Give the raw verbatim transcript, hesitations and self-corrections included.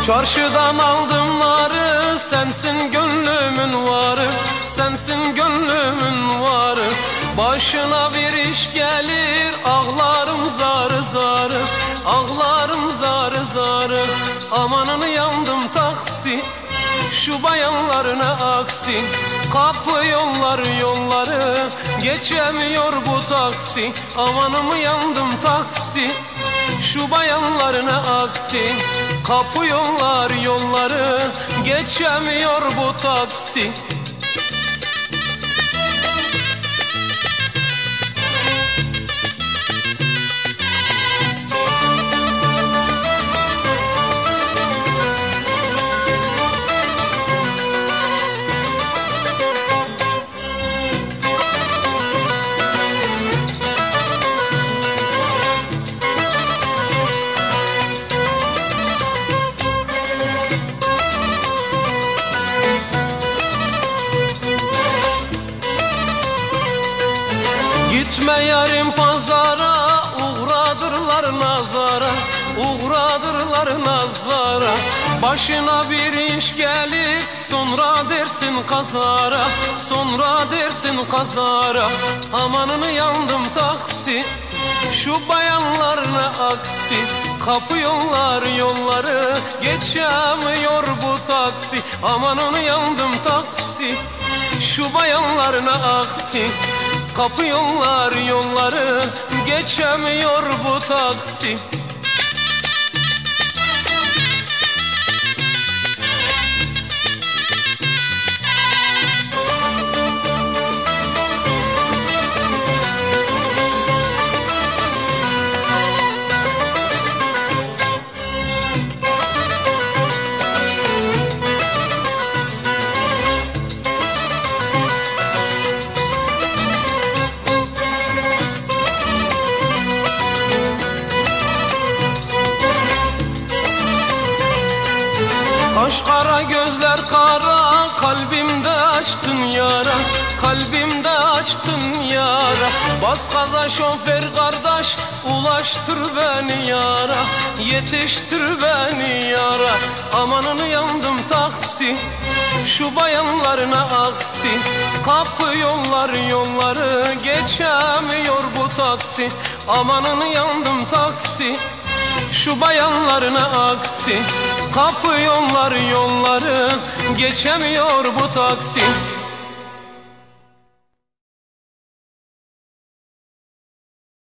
Çarşıdan aldım narı, sensin gönlümün varı, sensin gönlümün varı. Başına bir iş gelir, ağlarım zarı zarı, ağlarım zarı zarı. Amanını yandım taksi, şu bayanlarına aksi. Kapı yollar yolları, geçemiyor bu taksi. Amanımı yandım taksi, şu bayanlarına aksi. Kapı yollar yolları, geçemiyor bu taksi. Gitme yarın pazara, uğradırlar nazara, uğradırlar nazara. Başına bir iş gelir, sonra dersin kazara, sonra dersin kazara. Amanını yandım taksi, şu bayanlarına aksi. Kapı yollar yolları, geçemiyor bu taksi. Amanını yandım taksi, şu bayanlarına aksi. Kapı yollar yolları, geçemiyor bu taksi. Kaş kara gözler kara, kalbimde açtın yara, kalbimde açtın yara. Bas gaza şoför kardeş, ulaştır beni yara, yetiştir beni yara. Amanını yandım taksi, şu bayanlarına aksi. Kapı yollar yolları, geçemiyor bu taksi. Amanını yandım taksi, şu bayanlarına aksi. Kapı yollar yolları, geçemiyor bu taksi.